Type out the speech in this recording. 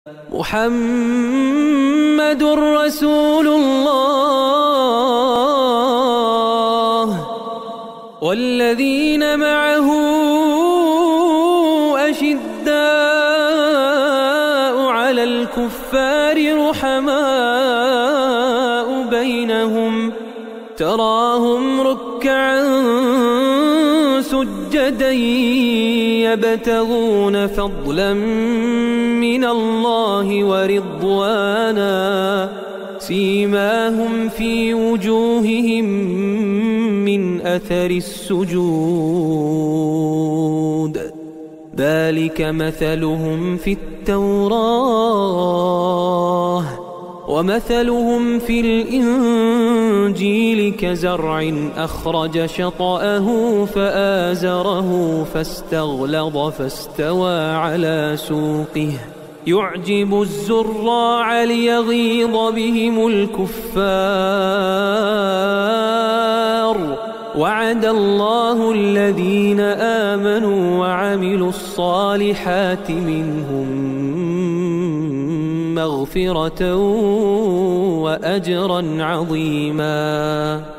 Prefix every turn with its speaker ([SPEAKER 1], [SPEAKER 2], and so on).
[SPEAKER 1] محمد رسول الله والذين معه أشداء على الكفار رحماء بينهم تراهم ركعا سجدا يبتغون فضلا من الله ورضوانا سيماهم في وجوههم من أثر السجود ذلك مثلهم في التوراة ومثلهم في الإنجيل كزرع أخرج شطأه فآزره فاستغلظ فاستوى على سوقه يعجب الزراع ليغيظ بهم الكفار وعد الله الذين آمنوا وعملوا الصالحات منهم مغفرة وأجرا عظيما.